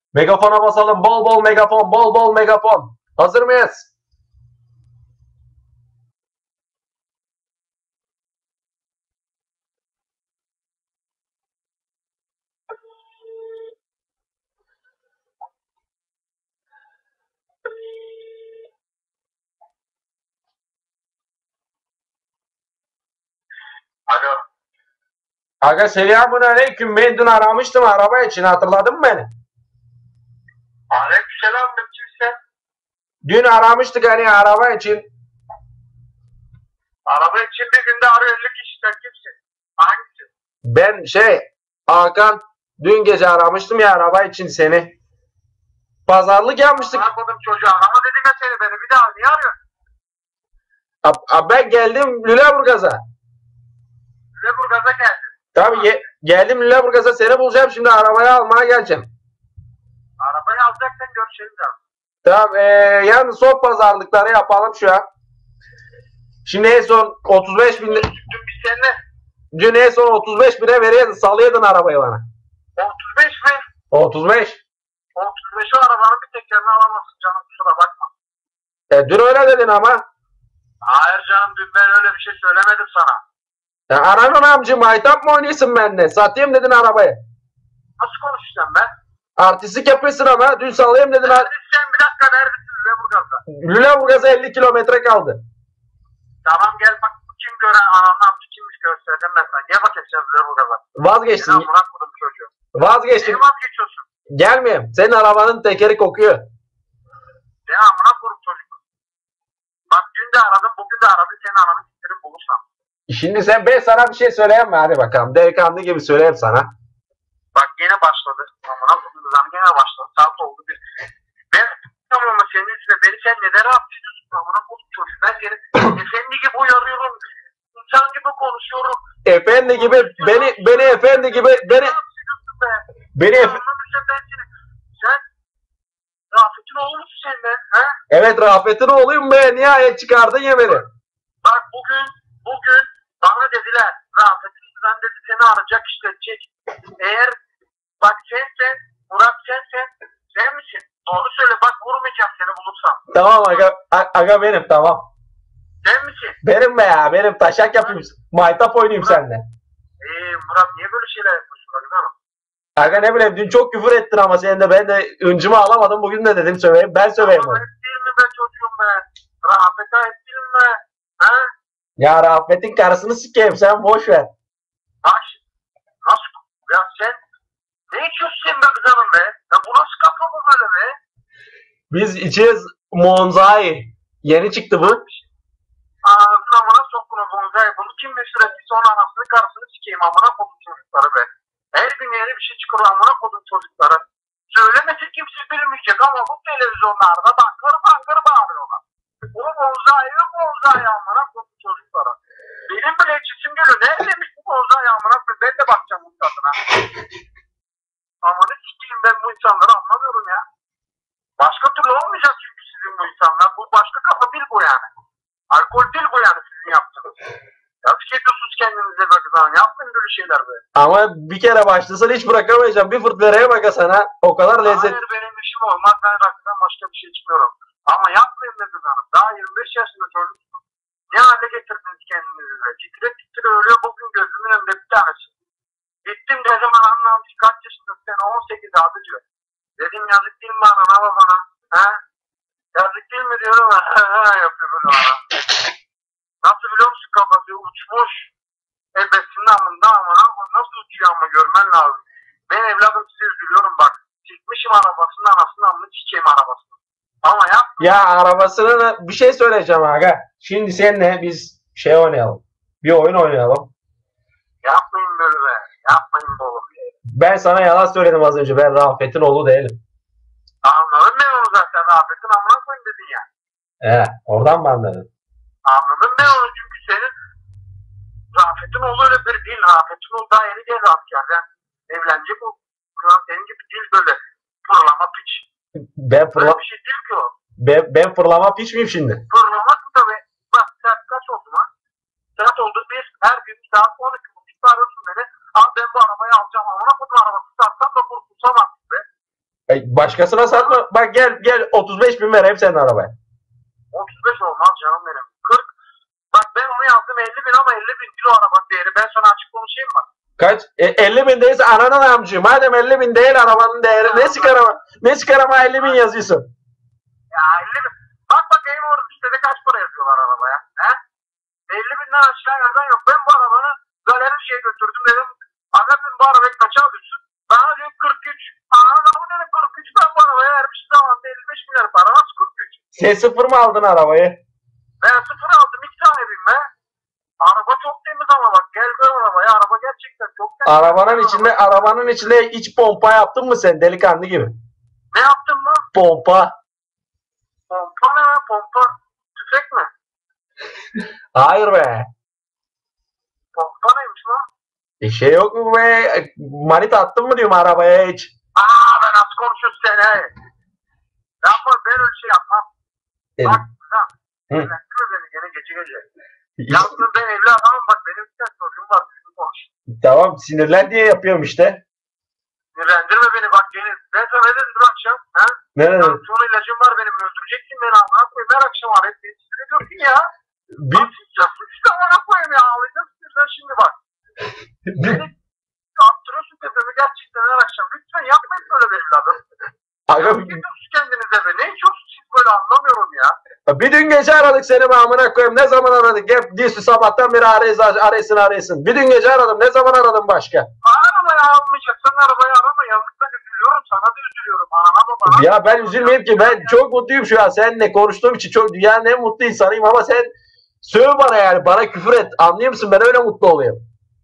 Megafona basalım. Bol bol megafon. Bol bol megafon. Hazır mıyız? Alo. Aga selamünaleyküm. Ben dün aramıştım araba için. Hatırladın mı beni? Aleykümselam kimse. Dün aramıştık hani araba için. Araba için bir günde arıyor 50 kişiden kimsin? Hangisi? Ben Hakan dün gece aramıştım ya araba için seni. Pazarlık yapmıştık. Bırakmadım çocuğa. Ama dedim ya seni beni bir daha niye arıyorsun? Ben geldim Lüleburgaz'a. Lüleburgaz'a geldin. Tabii geldim Lüleburgaz'a seni bulacağım şimdi arabayı almaya geleceğim. Arabayı alacaksan görüşelim ya. Tamam yani son pazarlıkları yapalım şu an. Şimdi en son 35 bin Dün biz seninle dün en son 35 bine veriyordun salıyordun arabayı bana. 35 mi? 35. 35'i arabanın bir tekerini alamazsın canım kusura bakma. Dün öyle dedin ama. Hayır canım dün ben öyle bir şey söylemedim sana. Ananın amcı maytap mı oynuyorsun benimle? Satayım dedin arabayı. Nasıl konuşacağım ben? Artistlik yapıyorsun ama dün salayım dedin. Neredesin bir dakika neredesin Lüleburgaz'da? Lüleburgaz'a 50 kilometre kaldı. Tamam gel bak kim gören ananın amcı kimmiş gösterdim ben sana. Gel bakayım sen Lüleburgaz'a. Vazgeçtim. Seni bırakmadım çocuğu. Vazgeçtim. Niye vazgeçiyorsun? Gelmeyeyim. Senin arabanın tekeri kokuyor. Ya amına koyayım çocuk. Bak dün de aradım bugün de aradım senin ananı siktirip bulursam. Şimdi ben sana bir şey söyleyeyim mi? Hadi bakalım. Delikanlı gibi söyleyeyim sana. Bak yine başladı. Amına koyayım zam gene başladı. Saat oldu bir. Ben tamam ama senin üstüne beni sen neden rahatsız ediyorsun amına koyayım çocuk. Ben seni efendi gibi uyarıyorum. İnsan gibi konuşuyorum. Efendi gibi beni efendi gibi beni Sen Rafet'in oğlu musun sen be? He? evet Rafet'in oğluyum be. Nihayet çıkardın ya beni. Bak bugün bana dediler Rafet'in dedi seni arayacak işletecek. Eğer bak Murat sen misin? Doğru söyle bak vurmayacağım seni bulursam. Tamam aga benim tamam. Sen misin? Benim be ya benim taşak yapayım. Maytap oynayayım seninle. Murat niye böyle şeyler yapıyorsun bak hanım? Aga ne bileyim dün çok küfür ettin ama senin de ben de öncümü alamadım. Bugün de dedim söveyim. Ben söveyim. Ama hep değil mi be çocuğum be? Rafet'e hep değil mi? He? Ya Rafet'in karısını sikeyim sen boş ver. Bak nasıl? Ya sen ne içiyorsun sen be kızanım be? Ya bu nasıl kafa bu böyle be? Biz içeceğiz Monzai. Yeni çıktı bu. Ağzına amına sokkunu bonzai. Bunu kim meşhur ettiyse onun anasını karısını sikeyim amına kodum çocukları be. Her gün yeni bir şey çıkıyor amına kodum çocukları. Söylemesi kimse bilmeyecek ama bu televizyonlarda bangır bangır bağırıyorlar. Bu bonzai amına kodum çocuklara. Benim bile içisim geliyor. Neredeymiş bu bonzai amına kodum? Ben de bakacağım bu tadına. Amanı sikeyim ben bu insanları anlamıyorum ya. Başka türlü olmayacak çünkü sizin bu insanlar. Bu başka kafa değil bu yani. Alkol değil bu yani sizin yaptığınız. Yazık ediyorsunuz kendinize be kızım. Yapmayın böyle şeyler be. Ama bir kere başlasan hiç bırakamayacağım. Bir fırt vereye baka sana. O kadar lezzet. Hayır benim işim olmaz. Ben rakıdan başka bir şey içmiyorum. Ama yapmayın be kızım. Daha 25 yaşında çocuksun. Ne hale getirdiniz kendinizi be. Titre ölüyor bugün gözümün önünde bir tanesi. Gittim ne zaman anlamış kaç yaşındasın sen 18 abi diyor. Dedim yazık değil mi bana babana? He? Yazık değil mi diyorum. Yapıyor böyle bana. Nasıl biliyor musun kafası uçmuş. Ebesinin amında ama nasıl uçuyor ama görmen lazım. Ben evladım size üzülüyorum bak. Çekmişim arabasının anasının amını çiçeğim arabasını. Ama ya arabasını bir şey söyleyeceğim aga. Şimdi seninle biz oynayalım. Bir oyun oynayalım. yapmayın böyle be. Yapmayın be oğlum. Ben sana yalan söyledim az önce. Ben Rafet'in oğlu değilim. Anladın ben onu zaten. Rafet'in amına koyun dedin ya. Oradan mı anladın? Anladın ben onu çünkü senin Rafet'in oğlu öyle biri değil. Rafet'in oğlu daha yeni geldi askerden. Evlenecek o. Senin gibi değil böyle. Fırlama piç. Böyle bir şey değil ki o. Ben fırlama piç miyim şimdi? Fırlama tabii. Bak saat kaç oldu lan? Saat oldu bir. Her gün saat 12.30'da arıyorsun beni. Abi ben bu arabayı alacağım. Ona kodum arabası satsam da kurtulsam artık be. Başkasına satma. Bak gel 35 bin vereyim senin arabaya. 35 olmaz canım benim. 40. Bak ben onu yazdım 50 bin ama 50 bin kilo araba değeri. Ben sana açık konuşayım mı? Kaç? 50 bin değilse ananın amcı. Madem 50 bin değil arabanın değeri. Ne çıkarama 50 bin yazıyorsun? Ya 50 bin. Bak bakayım orada sitede kaç para yazıyorlar arabaya. He? 50 binden aşağı yerden yok. Ben bu arabanı galericiye götürdüm dedim. Aga ben bu arabayı kaça alıyorsun? Bana diyor 43. Ama dedim 43 ben bu arabaya vermiş zamanda 55 milyar para. Nasıl 43? Sen sıfır mı aldın arabayı? Ben sıfır aldım 2 tane binme. Araba çok temiz ama bak gel gör arabaya. Araba gerçekten çok temiz. Arabanın içinde iç pompa yaptın mı sen delikanlı gibi? Ne yaptın mı? Pompa. Pompa ne lan? Pompa tüfek mi? Hayır be. Pompa neymiş lan? Şey yok mu be? Manita attın mı diyorum arabaya hiç? Ben nasıl konuşuyorsun sen he? Yapma ben öyle şey yapmam. Bak lan. Sinirlendirme beni gene gece. Yalnız ben evli adamım bak benim bir tane çocuğum var. Konuş. Tamam sinirlen diye yapıyorum işte. Sinirlendirme beni bak gene. Ben sana ne dedim dün akşam? He? Ne dedim? Son ilacım var benim öldüreceksin beni anlatmayayım. Her akşam arayıp beni sinir ediyorsun ya. Nasıl işte anlatmayayım ya ağlayacağım sinirden şimdi bak. Beni attırıyorsun tepemi gerçekten her akşam. Lütfen yapmayın böyle benim evladım. Aga, Ne diyorsunuz kendinize be? Ne içiyorsunuz siz böyle anlamıyorum ya. bir dün gece aradık seni be amına koyayım. Ne zaman aradık? Hep diyorsun sabahtan beri arayasın. Bir dün gece aradım. Ne zaman aradım başka? Arabayı almayacaksan arabayı arama. Yazıktan üzülüyorum. Sana da üzülüyorum. Anana babana. Ya ben üzülmeyeyim ki. Ben çok mutluyum şu an. Seninle konuştuğum için çok dünyanın en mutlu insanıyım ama sen söv bana yani. Bana küfür et. Anlıyor musun? Ben öyle mutlu oluyorum.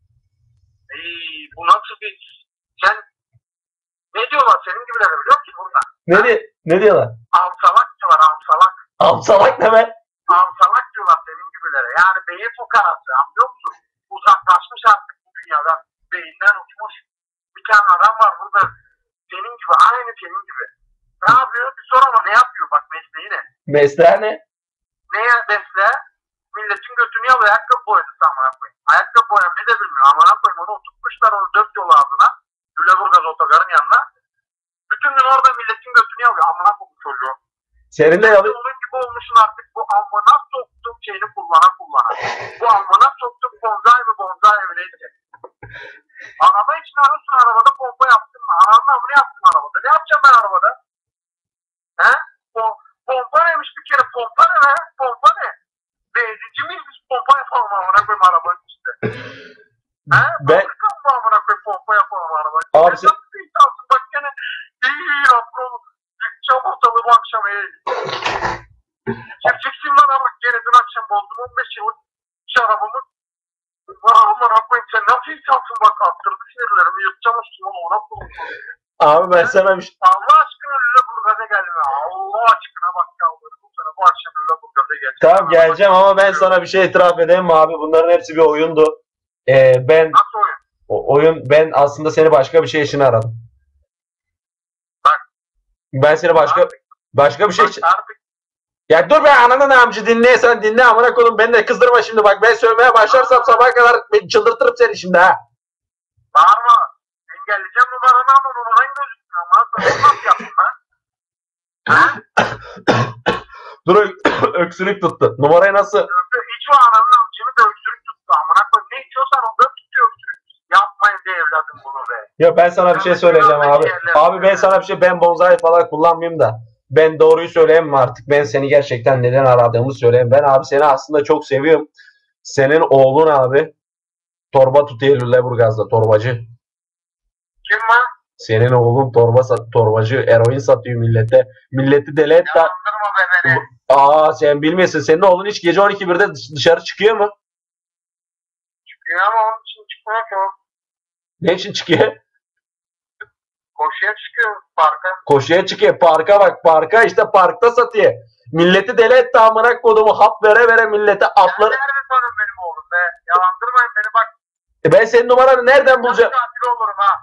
Bu nasıl bir... Sen... Ne diyorlar senin gibilere biliyor musun burada? Ne diyorlar? Amsalak diyorlar amsalak. Amsalak ne be? Amsalak diyorlar senin gibilere. Yani beyin fukarası anlıyor musun? Uzaklaşmış artık bu dünyadan. Beyinden uçmuş. Bir tane adam var burada. Senin gibi aynı senin gibi. Ne yapıyor? Bir sor ama ne yapıyor? Bak mesleği ne? Mesleği ne? Neye mesleği? Milletin götünü alıyor. Ayakkabı boyadısı amına koyayım. Ayakkabı boyamayı da bilmiyor. Amına koyayım onu oturtmuşlar onu 4 yol ağzına. Lüleburgaz otogarın yanına. Bütün gün orada milletin götünü alıyor. Amına koyayım çocuğu. Senin de yalı... Onun gibi olmuşsun artık bu amına soktuğum şeyini kullana. Bu amına soktuğum bonzai mi neyse. Araba için arıyorsun arabada pompa yaptın mı? Ananın amını yaptın arabada. Ne yapacağım ben arabada? He? Pompa neymiş bir kere? Pompa ne be? Pompa ne? Benzinci miyiz biz pompa yapalım amına koyayım arabanın içinde? He? Ben... Fabrika mı amına koyayım pompa yapalım arabanın içinde? Abi sen... Nasıl bir insansın bak gene. İyi Rabbim. Yıkacağım ortalığı bu akşam Gerçeksin lan bak gene dün akşam bozdum 15 yıllık şarabımı. Aman Rabbim sen nasıl insansın bak attırdı sinirlerimi yıkacağım üstüme ona koyayım. Abi ben sana bir şey... Allah aşkına Lüleburgaz'a gelme. Allah aşkına bak yalvarırım sana bu akşam Lüleburgaz'a gel. Tamam geleceğim ama ben sana bir şey itiraf edeyim mi abi? Bunların hepsi bir oyundu. Nasıl oyun? Ben aslında seni başka bir şey için aradım. Bak. Ben seni başka bir şey için... Artık. Ya dur be ananın amcı dinle amına koyayım beni de kızdırma şimdi bak ben sövmeye başlarsam sabaha kadar çıldırtırım seni şimdi ha. Bağırma. Engelleyeceğim numaranı ama numaran gözükmüyor ama nasıl yaptın lan? Dur öksürük tuttu. Numarayı nasıl? Hiç o ananın amcını da öksürük tuttu amına koyayım. Ne içiyorsan onda tutuyor öksürük. Yapmayın diye evladım bunu be. Ya ben sana bir şey söyleyeceğim abi. Abi ben sana bir şey ben bonzai falan kullanmayayım da. Ben doğruyu söyleyeyim mi artık? Ben seni gerçekten neden aradığımı söyleyeyim. Ben abi seni aslında çok seviyorum. Senin oğlun abi torba tutuyor Lüleburgaz'da torbacı. Kim var? Senin oğlun torbacı eroin satıyor millete. Milleti deli et. Yalandırma be beni. Sen bilmiyorsun. Senin oğlun hiç gece 12.1'de dışarı çıkıyor mu? Çıkıyor ama onun için çıkmıyor ki o. Ne için çıkıyor? Koşuya çıkıyor parka. Koşuya çıkıyor. Parka bak. Parka işte parkta satıyor. Milleti deli etti amına kodumu. Hap vere millete atları. Nerede tanım benim oğlum be? Yalandırmayın beni bak. Ben senin numaranı nereden bulacağım? Katil olurum ha.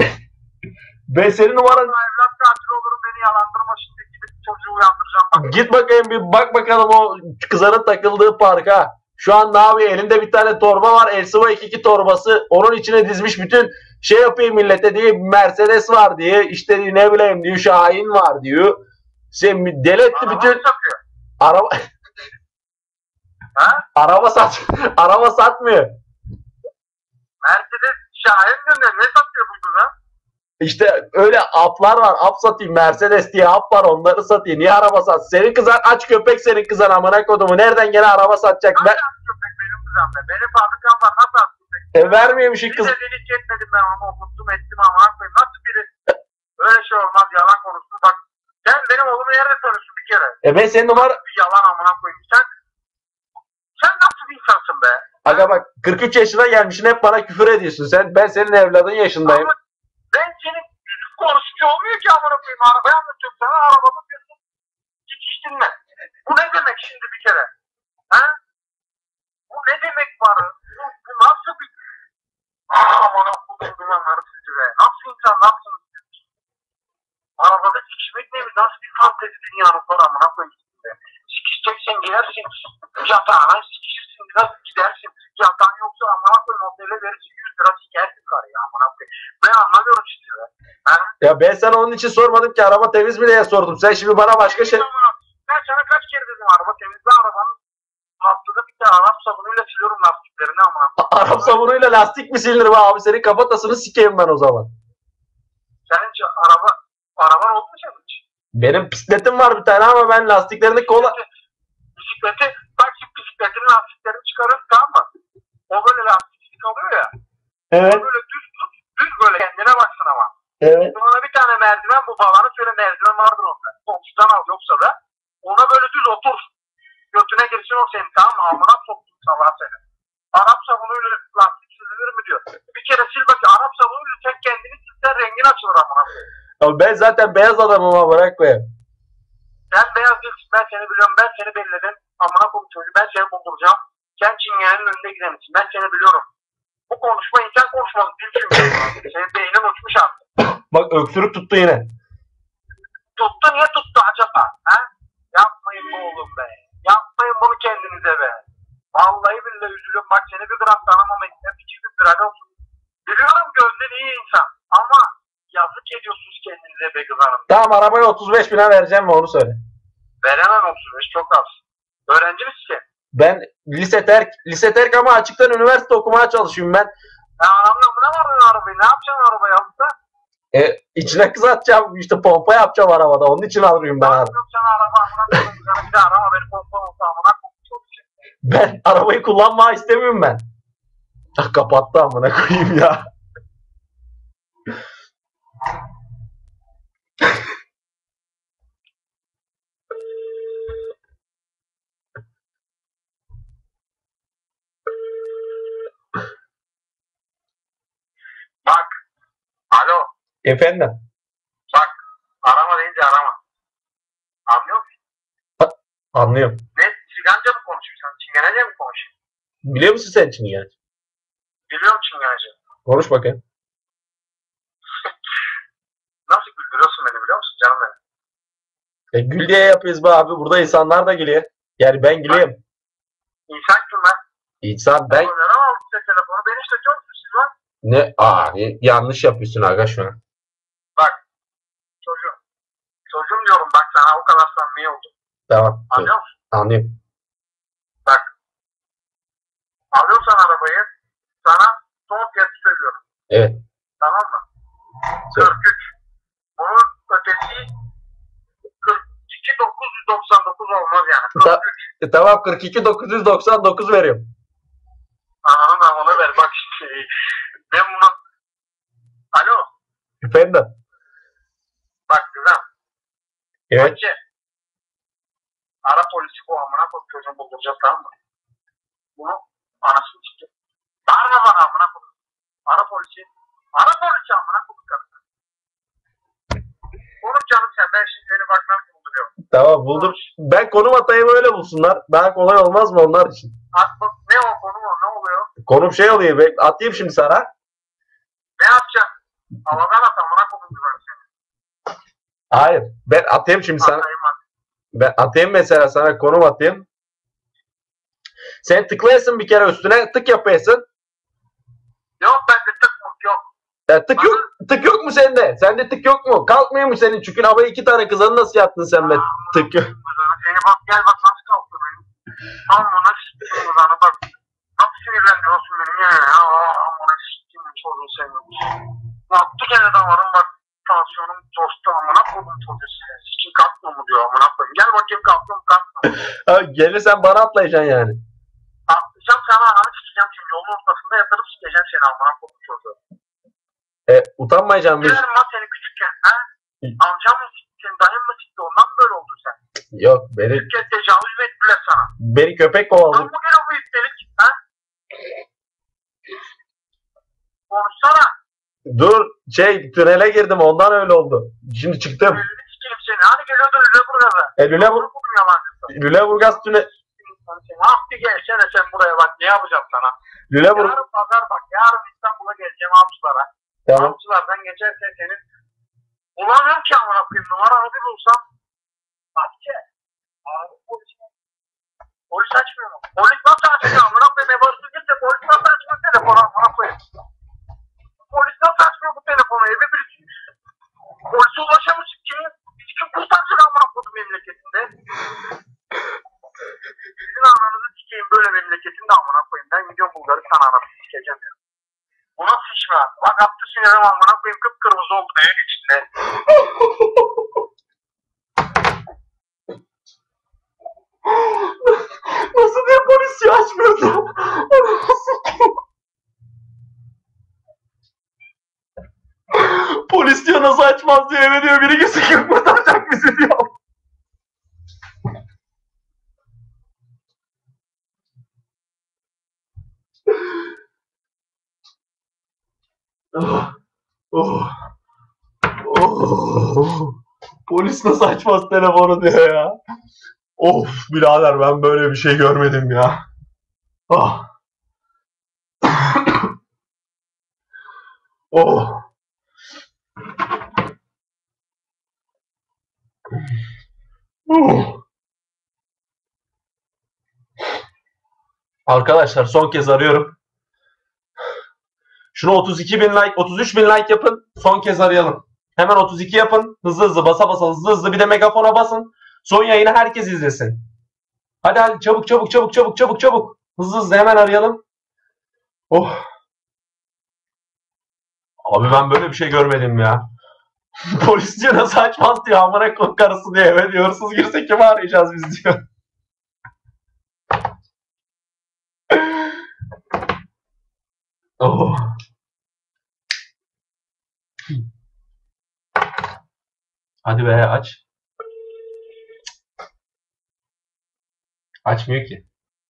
Ben senin numaranı... Evlat katil olurum beni yalandırma şimdi gidip çocuğu uyandıracağım bak. Git bakayım bir bak bakalım o kızların takıldığı parka. Şu an ne yapıyor? Elinde bir tane torba var. Elsiva 22 torbası. Onun içine dizmiş bütün şey yapıyor millete diye Mercedes var diye işte ne bileyim diyor Şahin var diyor. Şey deli etti Araba bütün mı satıyor? araba Ha? araba satmıyor. Mercedes Şahin diyor ne satıyor bu lan? İşte öyle aplar var. Ap satayım. Mercedes diye ap var. Onları satayım. Niye araba sat? Senin kızan aç köpek senin kızan amına kodumu. Nereden gene araba satacak? Nasıl az köpek benim kızım be? Benim fabrikam var nasıl az köpek? Vermiyormuş Bir kız. de delik etmedim ben onu okuttum ettim amına koyayım. Nasıl biri? Öyle şey olmaz yalan konuşsun bak. Sen benim oğlumu nerede tanıyorsun bir kere? Ben senin numara... Bir yalan amına koyayım. Sen nasıl bir insansın be? Aga bak 43 yaşına gelmişsin hep bana küfür ediyorsun. Ben senin evladın yaşındayım. Ama ben senin konuşucu olmuyor ki amına koyayım. Arabayı anlatıyorum sana arabamı diyorsun. Geçiştirme. Bu ne demek şimdi bir kere? Ha? Bu ne demek var? Bu nasıl bir... Amına koyayım dumanları sizi be. Nasıl insanlarsınız? Arabada sikişmek ne mi? Nasıl bir fantezi dünyanın var amına koyayım sizi be. Sikişeceksen girersin. Yatağına sikişirsin. Biraz gidersin. Yatağın yoksa amına koyayım otele verirsin. 100 lira sikersin karıya amına koyayım. Ben anlamıyorum sizi be. Ha? Ya ben sana onun için sormadım ki araba temiz mi diye sordum. Sen şimdi bana başka şey... Ben sana kaç kere dedim araba temizle arabanın haftada bir tane Arap sabunuyla siliyorum lastiklerini amına koyayım. Arap sabunuyla lastik mi silinir be abi? Senin kafatasını sikeyim ben o zaman. Senin hiç araban oldu mu senin hiç? Benim bisikletim var bir tane ama ben lastiklerini kola... Bisikleti, bak şimdi bisikletin lastiklerini çıkarıyorsun tamam mı? O böyle lastiklik oluyor ya. Evet. O böyle düz böyle kendine baksın ama. Evet. Sonra bir tane merdiven bu bağlanı şöyle merdiven vardır onda. Komşudan al yoksa da ona böyle düz otur. Götüne girsin o senin tamam mı? Amına soktun sabah seni. Arap sabunuyla lastik silinir mi diyor. Bir kere sil bak Arap sabunuyla sen kendini silsen rengin açılır amına. Ya ben zaten beyaz adamım ama bırak be. Sen beyaz değilsin ben seni biliyorum ben seni belirledim. Amına koyayım çocuğu ben seni bulduracağım. Sen çingenenin önünde gidensin ben seni biliyorum. Bu konuşma insan konuşması değil çünkü. Senin beynin uçmuş artık. Bak öksürük tuttu yine. Tuttu niye tuttu acaba? He? Yapmayın bu oğlum be. Yapmayın bunu kendinize be. Vallahi billahi üzülüyorum. Bak seni bir gram tanımam etmem. 2 gündür hadi olsun. Biliyorum gönlün iyi insan. Ama yazık ediyorsunuz kendinize be kız hanım. Tamam arabaya 35 bine vereceğim mi onu söyle. Veremem 35 çok az. Öğrenci misin sen? Ben lise terk ama açıktan üniversite okumaya çalışıyorum ben. Ya anamla buna vardın arabayı. Ne yapacaksın arabayı alıp İçine kız atacağım işte pompa yapacağım arabada onun için alıyorum ben abi. Yok sana araba amına koyayım. Sana bir de arama beni korkma olsa amına koyayım. Ben arabayı kullanmayı istemiyorum ben. Ah, kapattı amına koyayım ya. Bak. Alo. Efendim? Bak. Arama deyince arama. Anlıyor musun? Anlıyorum. Ne? Çingence mi konuşuyorsun? Çingenece mi konuşuyorsun? Biliyor musun sen Çingene? Biliyorum Çingence. Konuş bakayım. Nasıl güldürüyorsun beni biliyor musun canım benim? Gül diye yapıyoruz be abi. Burada insanlar da gülüyor. Yani ben gülüyorum. İnsan kim lan? İnsan ben... Neden aldın sen telefonu? Beni işletiyor musun siz lan? Ne? Yanlış yapıyorsun aga şu an. Bak. Çocuğum. Çocuğum diyorum bak sana o kadar samimi oldum. Tamam. Anlıyor musun? Anlıyorum. Bak. Alıyorsan arabayı sana son fiyatı söylüyorum. Evet. Tamam mı? Söyle. 43. Bunun ötesi 42.999 olmaz yani. 43. Tamam 42.999 veriyorum. Anladın onu ver bak işte. Ben bunu... Alo. Efendim? Bak güzel. Evet. Önce ara polisi bu amına koy çocuğunu bulduracağız tamam mı? Bunu anasını çıktı. Bağırma bana amına koy. Ara polisi. Ara polisi amına koy karısı. Konuş canım sen ben şimdi seni bak nasıl bulduruyorum. Tamam buldum. Ben konum atayım öyle bulsunlar. Daha kolay olmaz mı onlar için? Atma ne o konu o ne oluyor? Konum şey oluyor. Atayım şimdi sana. Ne yapacaksın? Havadan at amına koyuyorum seni. Hayır. Ben atayım şimdi sana. Atayım at. Ben atayım mesela sana konum atayım. Sen tıklayasın bir kere üstüne tık yapayasın. Yok bende tık yok. Tık yok mu sende? Sende tık yok mu? Kalkmıyor mu senin? Çünkü havaya 2 tane kızanı nasıl yattın sen be? Tık yok. Seni bak gel bak nasıl kalktı benim. Amına siktim kızanı bak. Nasıl sinirlendiriyorsun beni ya. Amına siktim çocuğu seni. Yaptı gene damarım bak. Tansiyonum coştu amına koydum çocuğu seni. Sikim kalkmıyor mu diyor amına koyayım. Gel bakayım kalktım mı kalkmıyor. Ha, gelirsen bana atlayacaksın yani. Atlayacağım sana ananı sikeceğim şimdi. Yolun ortasında yatırıp sikeceğim seni amına koydum çocuğu. Utanmayacaksın biz. Bilirim lan seni küçükken. Ha? Amcam mı siktin? Dayın mı sikti? Ondan mı böyle oldun sen? Yok beni Küçükken tecavüz mü ettiler sana? köpek kovaladı. Lan bu gene bu iptelik. Ha? Konuşsana. Dur tünele girdim ondan öyle oldu. Şimdi çıktım. Elini sikeyim seni. Hani geliyordun Lüleburgaz'a. Lüleburgaz tünel. Hafti gelsene sen buraya bak. Ne yapacağım sana? Lüleburgaz. Yarın pazar bak. Yarın İstanbul'a geleceğim avcılara. Tamam. Avcılardan geçerken senin bulamıyorum ki amına koyayım. Numaranı bir bulsam. Hatice. Abi polis açmıyor mu? Polis nasıl açmıyor amına koyayım? Evarsız gitse polis nasıl açmıyor telefonu amına koyayım? Polis nasıl açmıyor bu telefonu? Eve birisi polise ulaşamışsın ki bizi kim kurtarsın amına koyayım memleketinde? Sizin ananızı sikeyim böyle memleketinde amına koyayım. Ben gidiyorum Bulgaristan anasını sikeceğim ya. Bu nasıl iş mi? Bak attı sinirim amına koyayım kıpkırmızı oldu evin içinde. Nasıl diye polisi açmıyordu? Polis diyor nasıl açmaz diyor eve diyor biri gitsin kim kurtaracak bizi diyor. Oh, oh, oh. Polis nasıl açmaz telefonu diyor ya. Of birader ben böyle bir şey görmedim ya. Ah. Oh. Arkadaşlar son kez arıyorum. Şunu 32 bin like, 33 bin like yapın. Son kez arayalım. Hemen 32 yapın. Hızlı hızlı basa basa hızlı hızlı bir de megafona basın. Son yayını herkes izlesin. Hadi çabuk çabuk çabuk çabuk çabuk çabuk. Hızlı hızlı hemen arayalım. Oh. Abi ben böyle bir şey görmedim ya. Polis diyor nasıl açmaz diyor. Amına koyayım karısı diyor. Eve diyor. Hırsız girse kimi arayacağız biz diyor. Oh. Hadi be aç. Açmıyor ki.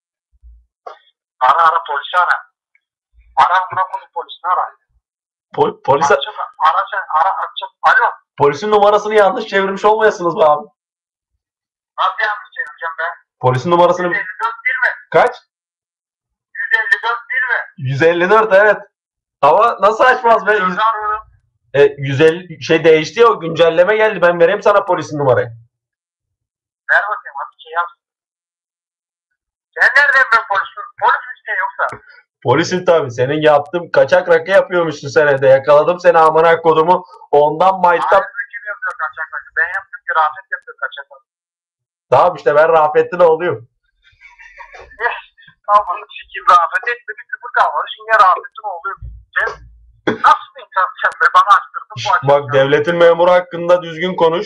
Ara polisi ara. Ara amına koyayım polisini ara. Polise... Ara sen ara açacak. Alo. Polisin numarasını yanlış çevirmiş olmayasınız be abi. Nasıl yanlış çevireceğim ben? Polisin numarasını... 154 değil mi? Kaç? 154 değil mi? 154 evet. Ama nasıl açmaz be? 150 şey değişti ya o güncelleme geldi. Ben vereyim sana polisin numarayı. Ver bakayım hadi şey yap. Sen nereden ben polisin? Polis işte yoksa. Polisin tabi. Senin yaptığın kaçak rakı yapıyormuşsun sen evde. Yakaladım seni amına kodumu. Ondan maytap. Hayır kim yapıyor kaçak rakı? Ben yaptım ki Rafet yapıyor kaçak rakı. Tamam işte ben Rafet'in oğluyum. Tamam sikim Rafet etti bir tıpır kalmadı. Şimdi Rafet'in oğluyum. Sen nasıl bir insan sen be bana açtırdın bu açık. Bak devletin memuru hakkında düzgün konuş.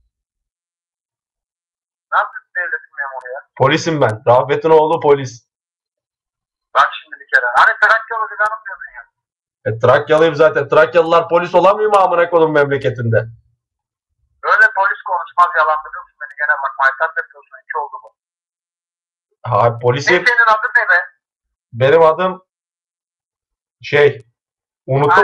Nasıl devletin memuru ya? Polisim ben. Rafet'in oğlu polis. Bak şimdi bir kere. Hani Trakyalı filanım diyordun ya. Trakyalıyım zaten. Trakyalılar polis olamıyor mu amına kodum memleketinde? Böyle polis konuşmaz yalandırıyorsun beni gene bak. Maytap yapıyorsun. İki oldu bu. Ha polisim. Ne senin adın ne be? Benim adım unuttum.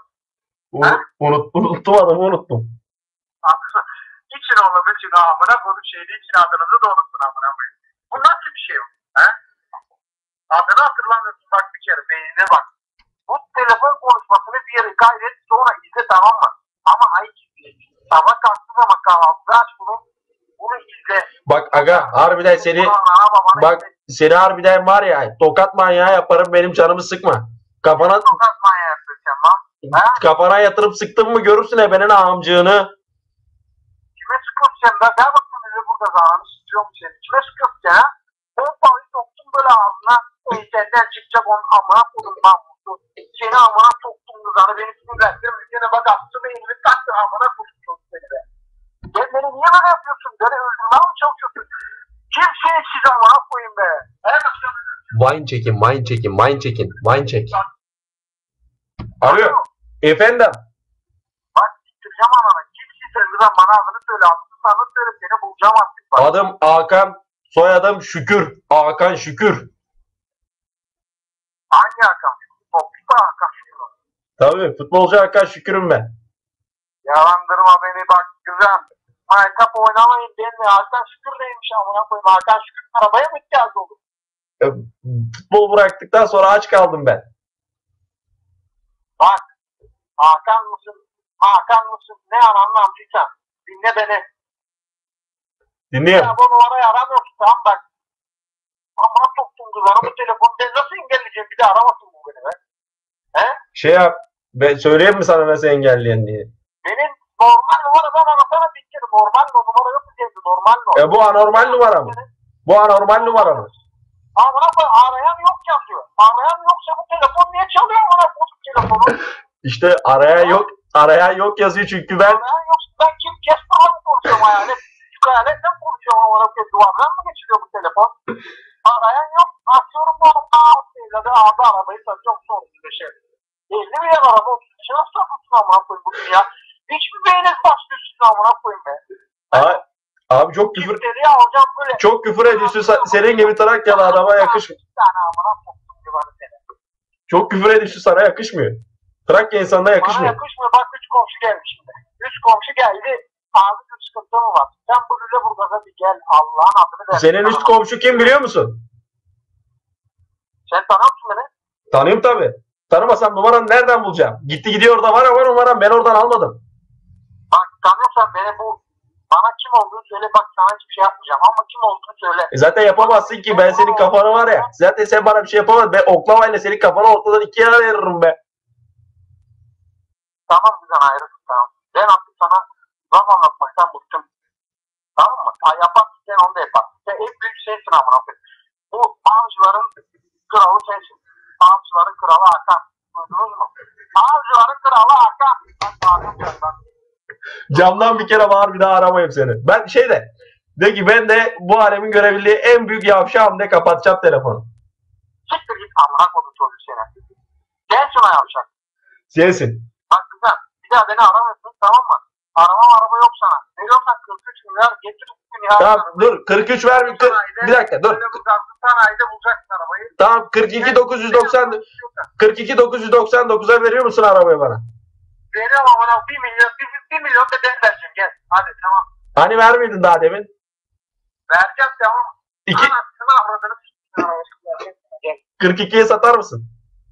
Unuttum adımı unuttum. İçin oğlum için amına koydum şeydi için adınızı da unuttun amına koyayım. Bu nasıl bir şey bu? He? Adını hatırlamıyorsun bak bir kere beynine bak. Bu telefon konuşmasını bir yere gayret sonra izle tamam mı? Ama ayıp izle. Sabah kalktığın zaman kahvaltıda aç bunu. Bunu izle. Bak aga harbiden seni harbiden var ya tokat manyağı yaparım benim canımı sıkma. Kafana tokat manyağı yapıyorsun lan. Kafana yatırıp sıktın mı görürsün ebenin amcığını. Kime sıkıyorsun sen? Ben bakıyorum öyle burada zamanı sıkıyorum seni. Kime sıkıyorsun sen ha? Pompayı soktum böyle ağzına. Senden çıkacak onun amına kodum namusu. Seni amına soktum kızana. Beni sinirlendirim. Seni bak attım elimi taktın amına kodum seni be. Sen beni niye böyle yapıyorsun? Böyle öldürmeye mi çalışıyorsun? Kimsiniz siz amına koyayım be? Wine çekin, wine çekin, wine çekin, wine çek. Arıyor. Efendim. Bak bitireceğim anana. Kimsin sen? Lütfen bana adını söyle. Adını söyle. Seni bulacağım artık. Bak. Adım Hakan, soyadım Şükür. Hakan Şükür. Hangi Hakan? Topçu Hakan. Tabii futbolcu Hakan Şükür'üm ben. Yalandırma beni bak güzel. Maytap oynamayın benimle. Hakan Şükür neymiş amına koyayım. Hakan Şükür arabaya mı ihtiyacı olur? Futbol bıraktıktan sonra aç kaldım ben. Bak. Hakan mısın? Hakan mısın? Ne anlamlıysan. Dinle beni. Dinliyorum. Ya bu numarayı aramıyorsun tamam bak. Ama soktun kızlara bu telefonu. Ben nasıl engelleyeceğim? Bir de aramasın bu beni be. He? Şey yap. Ben söyleyeyim mi sana nasıl engelleyen diye? Benim normal numaradan arasana bir kere. Normal numara yok mu diye. Normal numara. Bu anormal numara mı? Bu anormal numara mı? Amına koy arayan yok yazıyor. Arayan yoksa bu telefon niye çalıyor amına koydum telefonu? İşte arayan yok yazıyor çünkü ben Arayan yoksa ben kim Casper'la mı konuşuyorum hayalet? Küçük hayaletle mi konuşuyorum amına koyayım duvardan mı geçiriyor bu telefon? Arayan yok. Atıyorum bu arada abi arabayı satıyorum son 35'e. 50 milyon araba 35'e nasıl satıyorsun amına koyayım bu dünya? Hiçbir beğenir başlıyorsun amına koyayım be. abi çok küfür Kimleri alacağım böyle. çok küfür ediyorsun. Senin gibi Trakyalı adama yakışmıyor. Bir tane amına soktum divanı seni. Çok küfür ediyorsun, sana yakışmıyor. Trakya insanına Bana yakışmıyor. yakışmıyor. Bak 3 komşu gelmiş şimdi. 3 komşu geldi. Abi bir sıkıntı mı var? Sen bu Lüleburgaz'a bir gel. Allah'ın adını ver. Senin üst komşu kim biliyor musun? Sen tanıyor musun beni? Tanıyorum tabii. Tanımasam numaranı nereden bulacağım? Gitti gidiyor orada var numaram, ben oradan almadım. Bak tanıyorsan beni bu bana kim olduğunu söyle bak sana hiçbir şey yapmayacağım ama kim olduğunu söyle. Zaten yapamazsın ki, ben senin kafanı var ya. Zaten sen bana bir şey yapamazsın. Ben oklavayla senin kafanı ortadan ikiye ayırırım be. Tamam güzel ayrılsın tamam. Ben artık sana laf anlatmaktan bıktım. Tamam mı? Yaparsın sen onu da yaparsın. Sen en büyük sensin amına koyayım. Bu avcıların kralı sensin. Avcıların kralı Hakan. Duydunuz mu? Avcıların kralı Hakan. Ben bağırıyorum ben. Camdan bir kere bağır, bir daha aramayayım seni. Ben de ki ben de bu alemin görebildiği en büyük yavşağım de, kapatacağım telefonu. Siktir git amına koyduğum çocuk seni. Gel şuna yavşak. Sensin. Bak güzel. Bir daha beni aramıyorsun tamam mı? Araba yok sana. Veriyorsan 43 milyar getir. Tamam dur, 43 ver, bir dakika dur. Böyle bu gazlı sanayide bulacaksın arabayı. Tamam 42.999'a veriyor musun arabayı bana? Veriyorum ama 1 milyon da ben vereceğim gel. Hadi tamam. Hani vermedin daha demin? Vereceğim tamam. 2 Anasını avradını s***** gel. 42'ye satar mısın?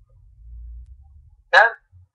Gel.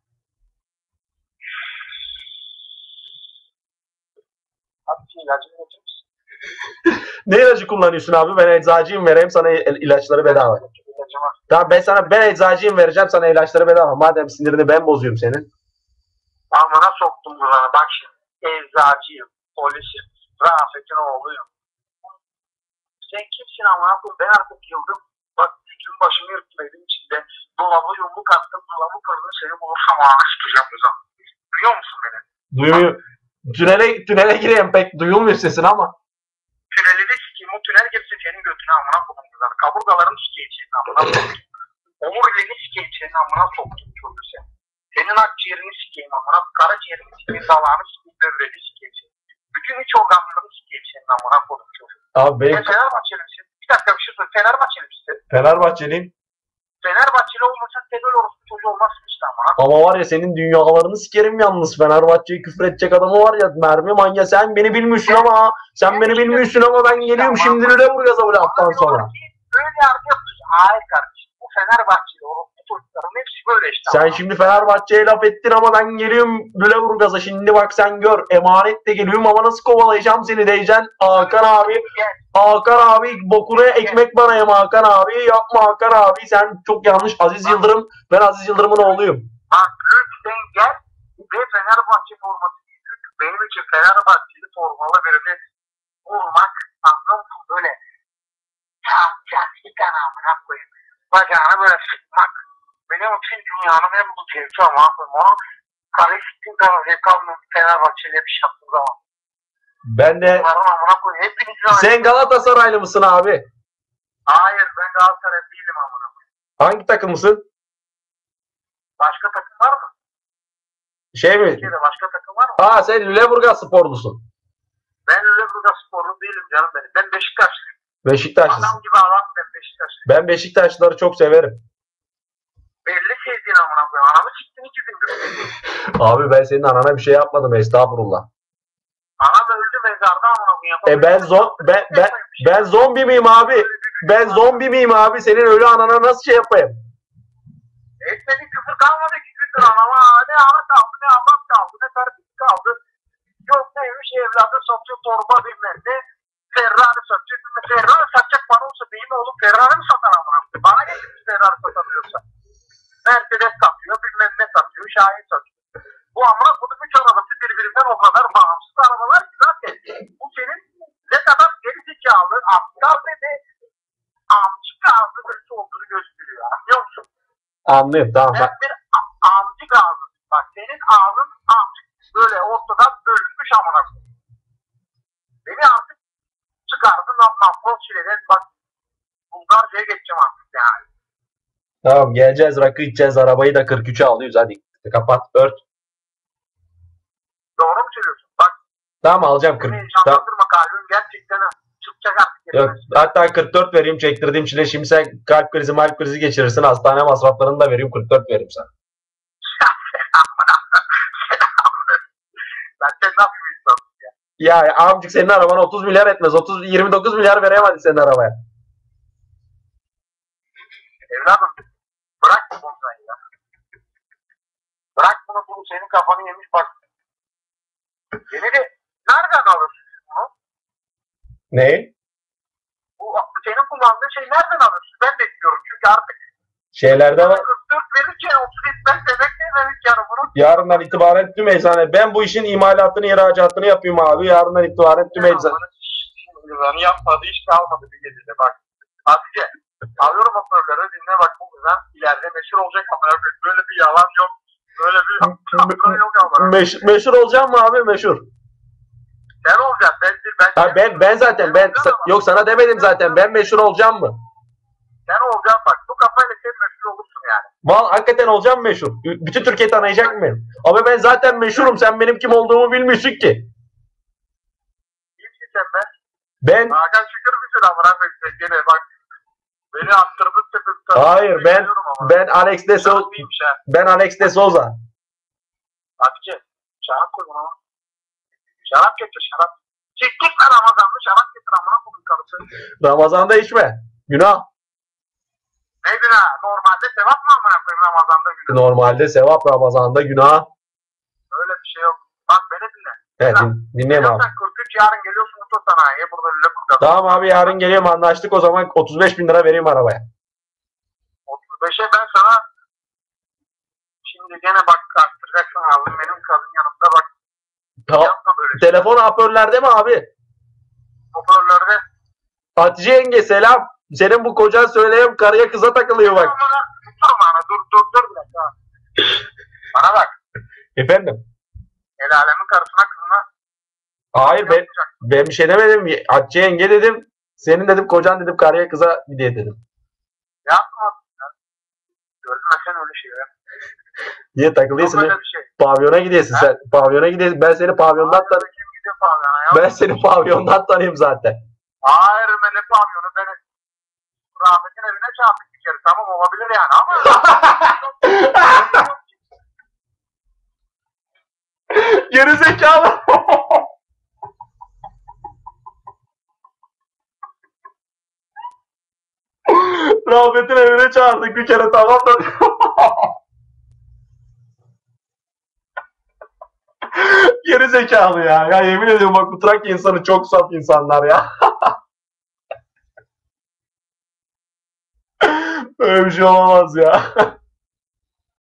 Abi ilacını götürür müsün? Ne ilacı kullanıyorsun abi? Ben eczacıyım, vereyim sana ilaçları bedava. Tamam ben eczacıyım, vereceğim sana ilaçları bedava. Madem sinirini ben bozuyorum senin. Amına soktum buranı. Bak şimdi. Eczacıyım. Polisim. Rafet'in oğluyum. Sen kimsin amına koyayım? Ben artık yıldım. Bak bütün başımı yırttım evin içinde. Dolabı yumruk attım. Dolabı kırdım. Seni bulursam ağına sıkacağım kızım. Duyuyor musun beni? Duymuyor. Tünele gireyim, pek duyulmuyor sesin ama. Tüneli de sikeyim. O tünel girsin senin götüne amına koydum kızım. Kaburgalarını sikeyim senin amına koydum. Omuriliğini sikeyim senin amına soktum çocuğu sen. Senin akciğerini sikeyim amına. Karaciğerini sikeyim. Dalağını sikeyim. Böbreğini sikeyim senin. Bütün iç organlarını sikeyim senin amına koydum çocuğu. Abi benim Sen Fenerbahçeli misin? Bir dakika bir şey söyle. Fenerbahçeli misin? Fenerbahçeliyim. Fenerbahçeli olmasa terör orospu çocuğu olmazsın işte amına. Ama var ya, senin dünyalarını sikerim yalnız. Fenerbahçe'yi küfür edecek adamı var ya, mermi manya. Sen beni bilmiyorsun ama ben geliyorum şimdi Lüleburgaz'a bu laftan sonra. Böyle yargı yapıyorsun. Hayır kardeşim. Bu Fenerbahçeli orospu çocukların hepsi böyle işte. Sen şimdi Fenerbahçe'ye laf ettin ama ben geliyorum Lüleburgaz'a. Şimdi bak sen gör. Emanet de geliyorum ama nasıl kovalayacağım seni diyeceksin. Hakan abi bokuna ekmek banayım Hakan abi. Yapma Hakan abi. Sen çok yanlış. Aziz Yıldırım. Ben Aziz Yıldırım'ın oğluyum. Bak sen gel ve Fenerbahçe forması giy. Benim için Fenerbahçeli formalı birini vurmak, anladın mı? Böyle çat bir tane amına koyayım. Bacağını böyle sıkmak. Benim için dünyanın en mutlu zevki ama onu karışıklık kadar kalmıyor Fenerbahçe'yle bir şey yaptığı zaman. Ben de Amına koyayım. Hepinizin sen Galatasaraylı mısın abi? Hayır, ben Galatasaray değilim amına koyayım. Hangi takımlısın? Başka takım var mı? Şey mi? Türkiye'de başka takım var mı? Aa sen Lüleburgaz sporlusun. Ben Lüleburgaz sporlu değilim canım benim. Ben Beşiktaşlıyım. Beşiktaşlısın. Adam gibi adam ben Beşiktaşlıyım. Ben Beşiktaşlıları çok severim. Belli sevdiğin amına koyayım. Anamı çıktın 2 gündür. Abi ben senin anana bir şey yapmadım, estağfurullah. Ana da öldü mezarda amına koyayım. Ben zombi miyim abi? Ben zombi miyim abi? Senin ölü anana nasıl şey yapayım? Etmediğin küfür kalmadı 2 gündür anama. Ne ana kaldı, ne ablam kaldı, ne kardeşim kaldı. Yok neymiş evladı satıyor torba bilmem ne. Ferrari satıyor. Ferrari satacak bana olsa değil mi oğlum? Ferrari mi satar amına koyayım? Bana getirmiş Ferrari satabiliyorsa. Mercedes satıyor, bilmem ne satıyor, Şahin satıyor. Bu amına kodum 3 arabası birbirinden o kadar bağımsız arabalar ki zaten. Bu senin ne kadar geri zekalı, aptal ve de amcık ağzı birisi olduğunu gösteriyor. Anlıyor musun? Anlıyorum, tamam. Sen bir amcık ağzı. Bak senin ağzın amcık böyle ortadan bölünmüş amına koyayım. Beni artık çıkardın lan mafron çileden bak. Bulgarca'ya geçeceğim artık yani. Tamam, geleceğiz, rakı içeceğiz, arabayı da 43'e alıyoruz, hadi kapat, ört. Doğru mu söylüyorsun? Bak. Tamam, alacağım 40. Beni Tamam. heyecanlandırma kalbim gerçekten çıkacak artık. Yok, hatta 44 vereyim çektirdiğim çile, şimdi sen kalp krizi geçirirsin, hastane masraflarını da vereyim, 44 vereyim sana. Ben sen nasıl bir insansın ya? Ya amcık senin araban 30 milyar etmez, 29 milyar vereyim hadi senin arabaya. Evladım bırak bu konuyu ya. Bırak bunu senin kafanı yemiş bak. Beni de nereden alırsın bunu? Ne? Bu senin kullandığın şey nereden alırsın? Ben bekliyorum çünkü artık Şeylerde var. 44 verirken 30 etmez demek ne demek yani bunu? Yarından itibaren tüm eczane. Ben bu işin imalatını, ihracatını yapıyorum abi. Yarından itibaren tüm eczane. Şimdi yapmadı hiç kalmadı bir gecede bak. Hatice alıyorum hoparlörü dinle bak bu kızdan ileride meşhur olacak ama böyle bir yalan yok. Böyle bir yalan yok ama. Meşhur olacağım mı abi, meşhur? Sen olacaksın Ben zaten yok sana demedim zaten, ben meşhur olacağım mı? Sen olacaksın bak bu kafayla sen meşhur olursun yani. Hakikaten olacağım meşhur. Bütün Türkiye tanıyacak mı beni? Ama ben zaten meşhurum, sen benim kim olduğumu bilmiyorsun ki. Kimsin sen be? Ben Hakan Şükür müsün amına koyayım gene bak. Beni attırdın tepemden. hayır, ben Alex de Souza. Ben Alex de Souza. Hatice şarap koy bana. Şarap getir şarap. Çektik lan Ramazan'da şarap getir amına koyayım karısı. Ramazan'da içme. Günah. Neydi ha? Normalde sevap mı amına koyayım Ramazan'da günah? Normalde sevap, Ramazan'da günah. Öyle bir şey yok. Bak beni dinle. Evet, dinleyeyim abi. Sen 43 yarın geliyorsun Mutlu Sanayi'ye burada Lüleburgaz'da. Tamam abi, yarın geliyorum, anlaştık o zaman, 35 bin lira vereyim arabaya. 35'e ben sana şimdi gene bak arttıracaksın abi benim kadın yanımda bak. Tamam. Yapma böyle şey. Telefon hoparlörlerde mi abi? Hoparlörde. Hatice yenge selam. Senin bu kocan söyleyeyim, karıya kıza takılıyor bak. Dur bana dur bir dakika. Bana bak. Efendim? El alemin karısına kızına. Hayır, ben bir şey demedim. Hatice yenge dedim. Senin dedim kocan dedim, karıya kıza bir diye dedim. Yapma. Görmesen öyle şey ya. Niye takılıyorsun? Yok öyle bir şey. Pavyona gidiyorsun sen. Pavyona gidiyorsun. Ben seni pavyondan tanıyorum. Kim gidiyor pavyona ya? Ben seni pavyondan tanıyorum zaten. Hayır ben ne pavyonu beni rahmetin evine çarptık bir kere tamam olabilir yani ama Gerizekalı. Rahmetin evine çağırdık bir kere, tamam da. Gerizekalı ya. Ya yemin ediyorum bak, bu Trakya insanı çok saf insanlar ya. Öyle bir şey olamaz ya.